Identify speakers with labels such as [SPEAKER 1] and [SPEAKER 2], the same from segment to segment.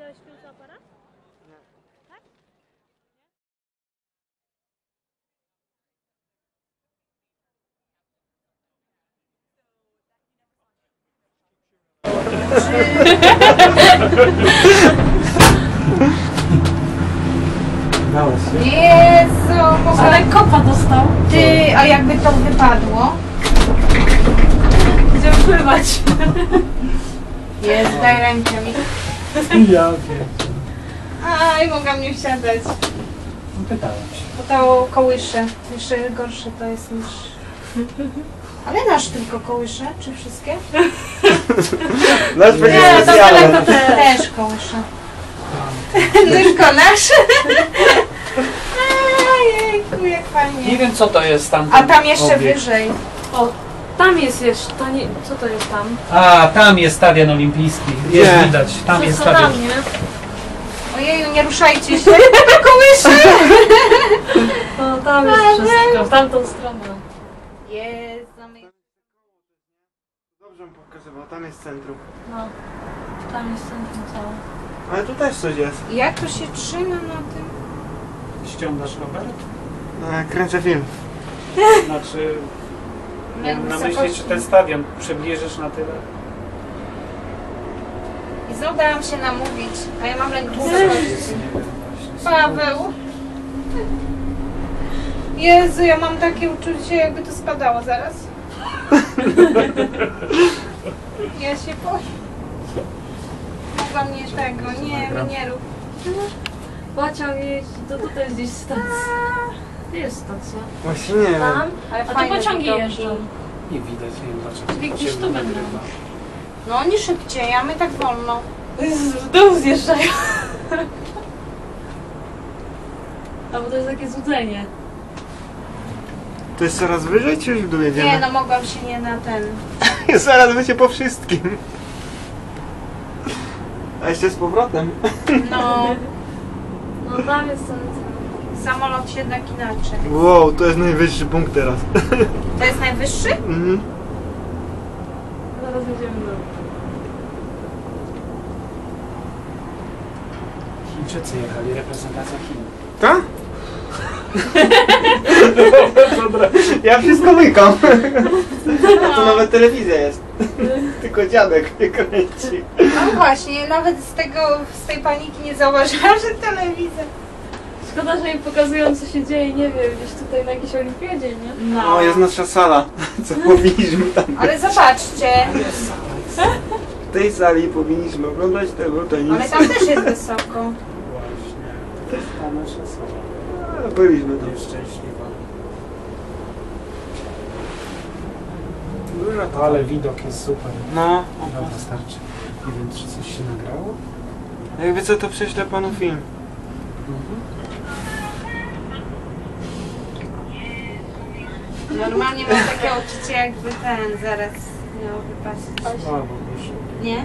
[SPEAKER 1] Widziałeś fotoaparat?
[SPEAKER 2] Nie.
[SPEAKER 1] Tak?
[SPEAKER 3] Jezu,
[SPEAKER 1] Ale kopa dostał.
[SPEAKER 3] ty, a jakby to wypadło?
[SPEAKER 1] Będziemy pływać.
[SPEAKER 3] Jest, daj rękę mi.
[SPEAKER 4] Ja wiem.
[SPEAKER 3] Aj, mogę mnie wsiadać.
[SPEAKER 4] Pytałem się.
[SPEAKER 3] Bo to kołysze. Jeszcze gorsze to jest niż... Ale nasz tylko kołysze, czy wszystkie?
[SPEAKER 2] Nasz będzie
[SPEAKER 3] Nie, to
[SPEAKER 2] specjalny.
[SPEAKER 3] też kołysze. Tylko nasz. Ojejku, jak
[SPEAKER 4] Nie
[SPEAKER 3] fajnie.
[SPEAKER 4] wiem co to jest tam.
[SPEAKER 3] A tam jeszcze
[SPEAKER 4] obiekt.
[SPEAKER 3] wyżej.
[SPEAKER 1] O, tam jest jeszcze, to nie, co to jest tam?
[SPEAKER 4] A, tam jest stadion olimpijski. Jest
[SPEAKER 2] Nie.
[SPEAKER 4] widać. Tam
[SPEAKER 1] Co
[SPEAKER 4] jest
[SPEAKER 1] co
[SPEAKER 4] stadion.
[SPEAKER 1] tam, nie?
[SPEAKER 3] Ojeju, nie ruszajcie się. Kołysze.
[SPEAKER 1] No tam jest wszystko, w tamtą stronę.
[SPEAKER 3] Jest,
[SPEAKER 2] Dobrze mi pokazywał, tam jest centrum.
[SPEAKER 1] No, tam jest centrum całe.
[SPEAKER 2] Ale tu też coś jest.
[SPEAKER 3] jak to się trzyma na tym?
[SPEAKER 4] Ściągasz Robert?
[SPEAKER 2] Kręcę film.
[SPEAKER 4] Znaczy,
[SPEAKER 3] Na
[SPEAKER 4] miałem na myśli,
[SPEAKER 3] wysokości.
[SPEAKER 4] czy ten stadion przybliżysz na tyle.
[SPEAKER 3] I znowu dałam się namówić, a ja mam lęk
[SPEAKER 4] Nie
[SPEAKER 3] wysokości.
[SPEAKER 4] wiem właśnie.
[SPEAKER 3] Paweł. Jezu, ja mam takie uczucie, jakby to spadało zaraz. Ja się boję. Mogłam nie tego, nie, nie rób.
[SPEAKER 1] Pociąg jeździ, to tutaj jest gdzieś stacja. Gdzie jest stacja?
[SPEAKER 2] Właśnie nie wiem.
[SPEAKER 1] Tam?
[SPEAKER 3] Ale
[SPEAKER 1] A tu
[SPEAKER 3] fajne
[SPEAKER 1] pociągi
[SPEAKER 3] widoki.
[SPEAKER 1] jeżdżą.
[SPEAKER 4] Nie widać, nie wiem dlaczego.
[SPEAKER 1] Czyli gdzieś tu będą.
[SPEAKER 3] No oni szybciej, a my tak wolno.
[SPEAKER 1] W dół zjeżdżają. A bo to jest takie złudzenie.
[SPEAKER 2] To jest coraz wyżej, czy już w dół jedziemy?
[SPEAKER 3] Nie, no mogłam się nie na ten.
[SPEAKER 2] Zaraz będzie po wszystkim. A jeszcze z powrotem.
[SPEAKER 3] No,
[SPEAKER 1] No tam jest ten...
[SPEAKER 3] samolot jednak inaczej.
[SPEAKER 2] Wow, to jest najwyższy punkt teraz.
[SPEAKER 3] To jest najwyższy?
[SPEAKER 2] Mhm.
[SPEAKER 1] Zaraz będziemy w dół.
[SPEAKER 4] Chińczycy jechali, reprezentacja Chin.
[SPEAKER 2] Tak? Ja wszystko łykam. To nawet telewizja jest. Tylko dziadek nie kręci.
[SPEAKER 3] No właśnie, nawet z tej paniki nie zauważyłam, że telewizja.
[SPEAKER 1] Szkoda, że im pokazują co się dzieje, nie wiem, gdzieś tutaj na jakiejś olimpiadzie, nie?
[SPEAKER 3] No.
[SPEAKER 2] O, jest nasza sala. Co powinniśmy tam...
[SPEAKER 3] Ale zobaczcie,
[SPEAKER 2] W tej sali powinniśmy oglądać tego tenis.
[SPEAKER 3] ale tam też jest wysoko.
[SPEAKER 4] Właśnie. To jest ta nasza sala.
[SPEAKER 2] Byliśmy tam.
[SPEAKER 4] Nieszczęśliwa.
[SPEAKER 2] Dużo to.
[SPEAKER 4] Ale widok jest super.
[SPEAKER 2] No.
[SPEAKER 4] Dobra, starczy. Nie wiem, czy coś się nagrało?
[SPEAKER 2] Jakby co, to prześlę panu film.
[SPEAKER 3] Normalnie mam takie odczucie, jakby ten zaraz miał wypaść.
[SPEAKER 4] Słabo wyszło.
[SPEAKER 3] Nie?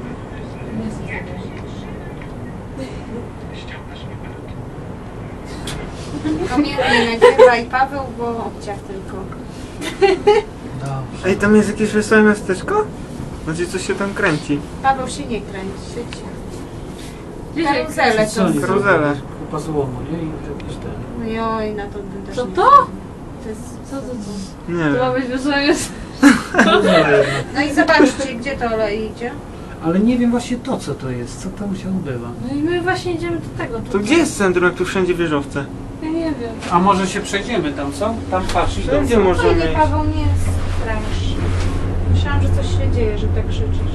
[SPEAKER 3] Pamiętaj, nagrywaj Paweł, bo obciach tylko.
[SPEAKER 4] Dobrze.
[SPEAKER 2] Ej, tam jest jakieś wesołe miasteczko? Znaczy coś się tam kręci.
[SPEAKER 3] Paweł się nie kręci.
[SPEAKER 1] Gdzie się
[SPEAKER 3] Karuzele
[SPEAKER 4] Co
[SPEAKER 3] są.
[SPEAKER 4] oni
[SPEAKER 2] Karuzele.
[SPEAKER 4] zrobili? Kupa złomu, nie? I jakieś ten...
[SPEAKER 3] Joj, na to bym też
[SPEAKER 1] Co
[SPEAKER 3] nie...
[SPEAKER 1] to?
[SPEAKER 3] To jest...
[SPEAKER 1] Co to?
[SPEAKER 2] Nie
[SPEAKER 1] To ma
[SPEAKER 2] wiem.
[SPEAKER 1] być wesołe jest.
[SPEAKER 3] No i zobaczcie, gdzie to olej idzie.
[SPEAKER 4] Ale nie wiem właśnie to, co to jest. Co tam się odbywa?
[SPEAKER 1] No i my właśnie idziemy do tego.
[SPEAKER 2] To gdzie jest centrum, jak tu wszędzie wieżowce?
[SPEAKER 1] Ja nie wiem.
[SPEAKER 4] A może się przejdziemy tam, co? Tam patrz, idą.
[SPEAKER 2] Wszędzie
[SPEAKER 3] No
[SPEAKER 2] możemy
[SPEAKER 3] nie,
[SPEAKER 2] iść.
[SPEAKER 3] Paweł, nie strasz. Myślałam, że coś się dzieje, że tak krzyczysz.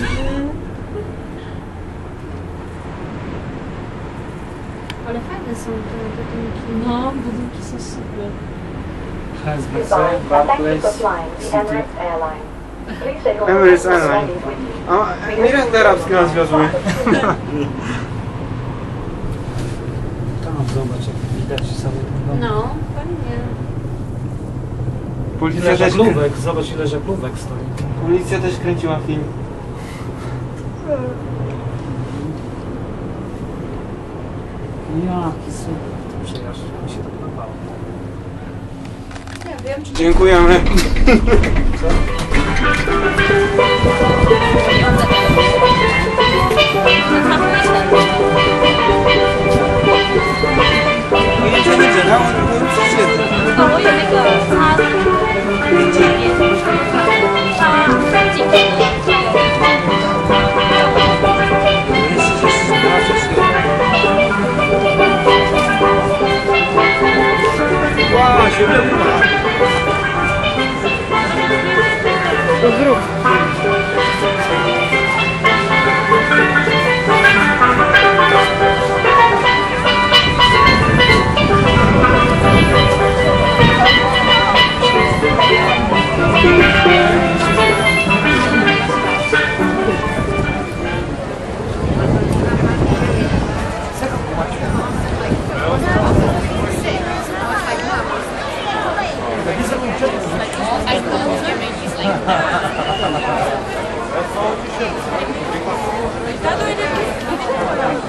[SPEAKER 3] Ale fajne są te budynki.
[SPEAKER 1] No, budynki są super.
[SPEAKER 4] HSBC, Barclays, City.
[SPEAKER 2] Emirates Airline. O, Emiraty Arabskie nas wiozły.
[SPEAKER 4] Tam zobacz, jak widać sobie.
[SPEAKER 3] No, fajnie.
[SPEAKER 2] Policja
[SPEAKER 4] Ile
[SPEAKER 2] też,
[SPEAKER 4] żaglówek, zobacz ile żaglówek stoi.
[SPEAKER 2] policja też kręciła film.
[SPEAKER 4] Jaki super to przejażdż, mi się to podobało.
[SPEAKER 3] Nie wiem, czy...
[SPEAKER 2] Dziękujemy.
[SPEAKER 4] Co?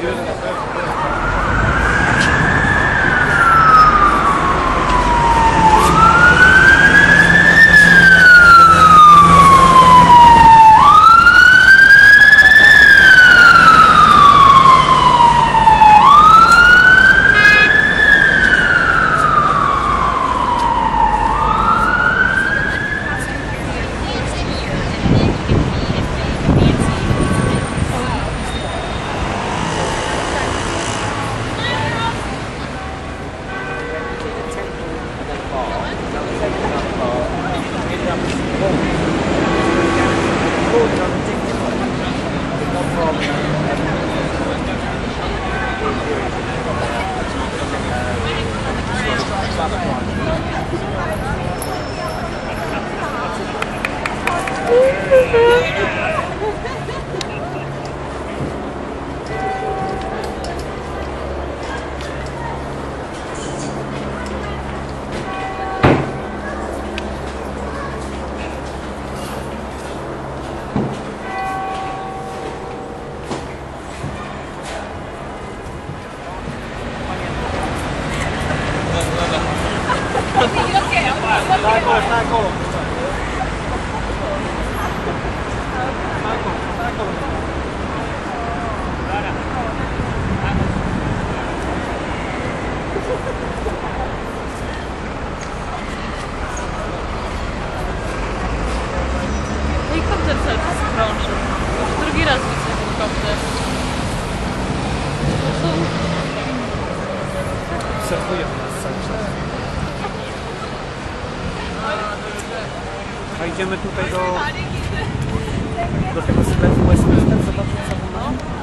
[SPEAKER 1] Helikopter cały czas krąży. Już drugi raz widzę helikopter.
[SPEAKER 4] Obserwują nas cały czas. A idziemy tutaj do tego sklepu Westminster, zobaczyć co tam ma.